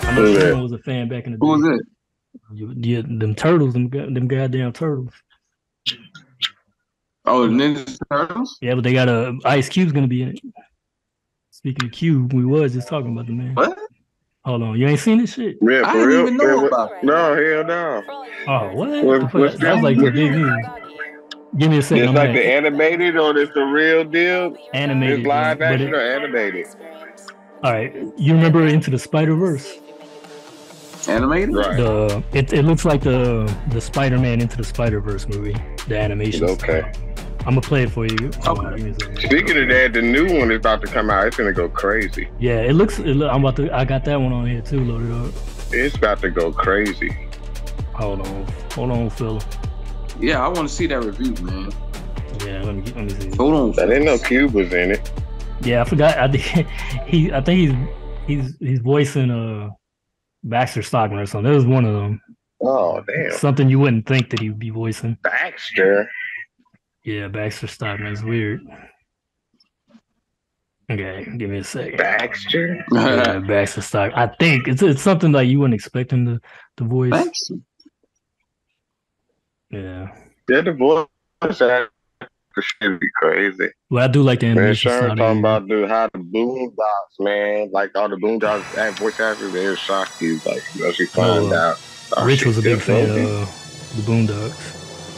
I know Shannon was a fan back in the day. Who was it? Yeah, them turtles, them goddamn turtles. Oh, the Ninja Turtles? Yeah, but they got Ice Cube's gonna be in it. Speaking of Cube, we was just talking about the man. What? Hold on, you ain't seen this shit? Yeah, I for didn't real? even know about it. No, hell no. Oh, what? That was like the big news. Give me a second. It's like the animated or it's the real deal? Animated. It's live action or animated? All right, you remember Into the Spider-Verse? Animated? Right. It looks like the Spider-Man Into the Spider-Verse movie, the animation. Okay. I'm gonna play it for you. Okay. Speaking of that, the new one is about to come out. It's gonna go crazy. Yeah, I got that one on here too, loaded up. It's about to go crazy. Hold on, Phil. Yeah, I want to see that review, man. Yeah, let me see. Hold on. I didn't know Cube was in it. Yeah, I forgot. I think he's voicing Baxter Stockman or something. That was one of them. Oh damn! Something you wouldn't think that he'd be voicing. Baxter. Yeah, Baxter Stockman is weird. Okay, give me a second. Baxter. Yeah, Baxter Stockman. I think it's something like you wouldn't expect him to voice. Baxter. Yeah. Yeah, the voice actor should be crazy. Well, I do like the animation. Man, Sharon talking about how the Boondocks, man, like all the Boondocks and voice actors, they'll shock you. Like, you know, she find out. Rich was a big fan of the Boondocks.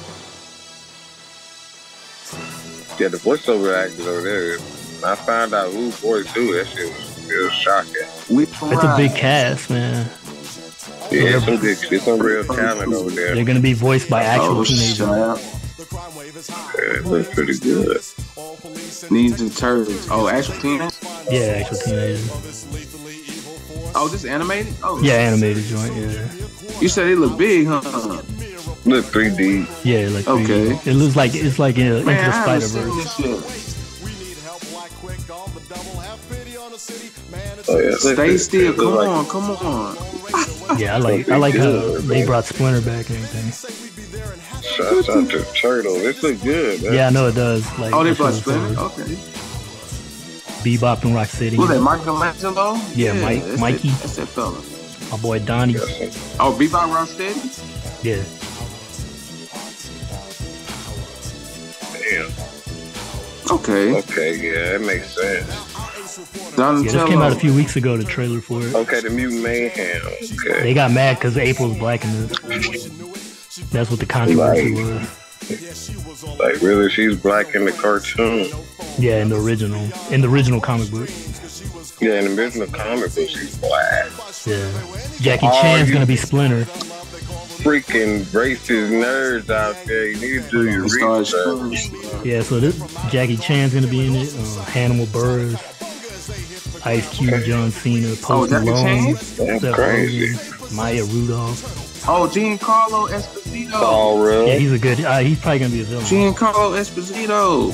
Yeah, the voiceover actors over there. I found out who voiced who. That shit was shocking. It's a big cast, man. Yeah, it's some real talent over there. They're gonna be voiced by actual teenagers. Yeah, it looks pretty good. Ninja Turtles. Oh, actual teenagers? Yeah, actual teenagers. Oh, this animated? Oh, yeah, animated joint. Yeah. You said it look big, huh? Look 3D. Yeah, like 3D. Okay. It looks like it's like Into the Spider-Verse. Oh yeah. Stay still. Come on. Yeah, I like how they brought Splinter back and everything. Shouts out to Turtle. This look good, man. Yeah, I know it does. Like, oh, they brought Splinter? Okay. Bebop and Rocksteady. Who's that, Michelangelo? Yeah, Mikey. That's that fella. My boy Donnie. Oh, Bebop Rocksteady? Yeah. Damn. Okay. Okay, yeah, that makes sense. Yeah, this came out a few weeks ago, the trailer for it. Okay, the Mutant Mayhem. Okay. They got mad because April's black in this. That's what the controversy was. Like, really? She's black in the cartoon? Yeah, in the original comic book. Yeah, in the original comic book, she's black. Yeah. Jackie Chan's gonna be Splinter. Freaking racist nerds out there. You need to do your research. Yeah, so Jackie Chan's gonna be in it. Hannibal Buress, Ice Cube, John Cena, Post Malone, That's crazy. Maya Rudolph. Oh, Giancarlo Esposito. Oh, really? Yeah, he's a good. He's probably gonna be a villain. Giancarlo Esposito.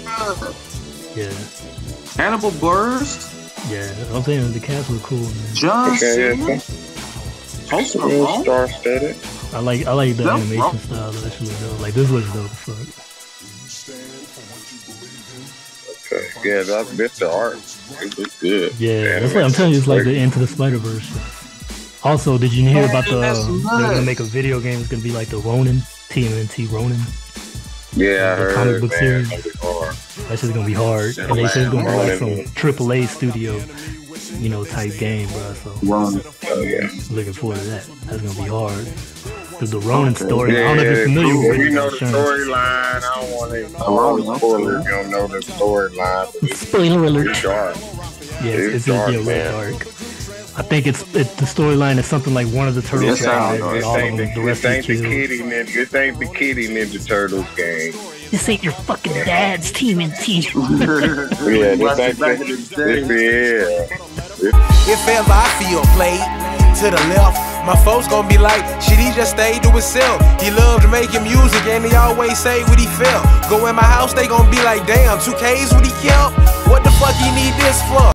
Yeah. Hannibal Buress. Yeah, I'm saying the cast was cool, man. John Cena. Post Malone. Star-studded. I like the animation style. That shit looks dope. Like this looks dope as fuck. Okay. Yeah, that's the art. It looks good. Yeah, that's what I'm telling you. It's like the Into the Spider-Verse. Also, did you hear about they're gonna make a video game? It's gonna be like the Ronin, TMNT Ronin. Yeah, I heard. Comic book series. That shit's gonna be hard. And they said it's gonna be like some AAA studio, type game, bro. So looking forward to that. That's gonna be hard. Cause the Ronin story, I don't know if you're familiar with it. You know the storyline. I don't want to spoil it. You don't know the storyline. Spoiler alert. It's dark. Yeah, it's dark, dark. I think the storyline is something like one of the turtles. This ain't the Kitty Ninja Turtles game. This ain't your fucking dad's TMNT. Yeah, this ain't If ever I feel played to the left, my folks gon' be like, shit, he just stayed to himself. He loved making music and he always say what he felt. Go in my house, they gon' be like, damn, 2K's what he kept? What the fuck he need this for?